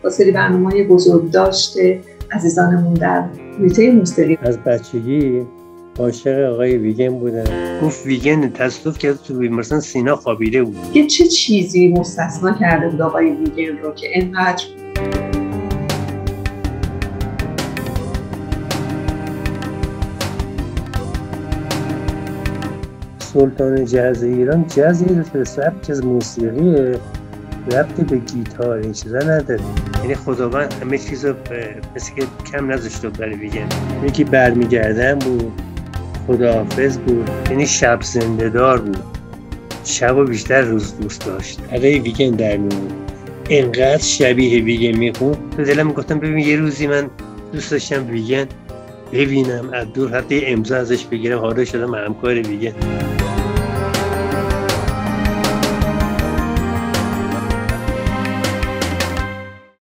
با سری برنامه‌های بزرگ داشته عزیزانمون در ریته موسیقی. از بچگی عاشق آقای ویگن بودم. گفت ویگن تصادف کرد تو بیمارستان سینا خوابیده بود. که چه چیزی مستثنا کرده بود آقای ویگن رو که اینقدر سلطان جاز ایران جاز یه سبک از موسیقیه، ربطی به گیتار این چیزا نداره. یعنی خداوند همه چیزو مثل که کم نذاشته برای ویگن. یکی برمیگردن بود، خداحافظ بود، یعنی شب زنده دار بود، شب و بیشتر روز دوست داشت. برای ویگن در میون اینقدر شبیه ویگن میخوند تو دلم میگفتم ببین یه روزی من دوست داشتم ویگن ببینم، از دور حتی امضا ازش بگیرم، حالا شدم همکار ویگن.